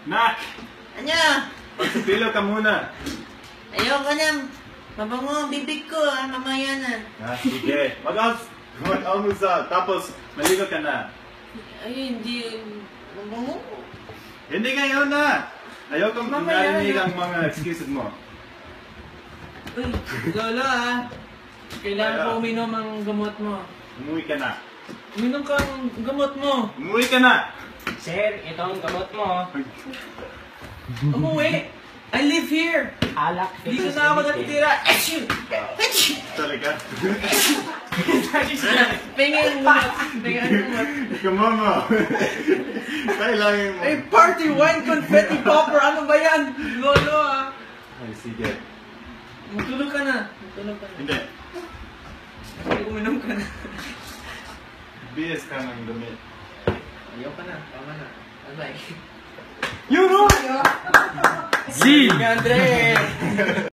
Nak! Ano? Magsapilo ka muna. Ayoko na. Mabango ang bibig ko, mamaya na. Sige. Mag-almusal. Tapos, maligo ka na. Ay, hindi. Mabango. Hindi ngayon na. Ayoko narinig ang mga excuses mo. Uy, Lolo kailangan ko uminom ang gamot mo. Umuwi ka na. Uminom ka ang gamot mo. Umuwi ka na. Sir, ito ang gamot mo. Umuwi. I live here. Alak. Dito na ako natitira. Achoo! Talaga? Pingin mo. Pingin mo. Come on. Kailangan mo. Ay, party wine confetti popper. Ano ba yan? Lolo Ay, sige. Magtulog ka na. Magtulog ka na. Hindi. Uminom ka na. BS ka ng damit. Ayaw ka na. Tama na. Bye-bye. You know! Si! Andre!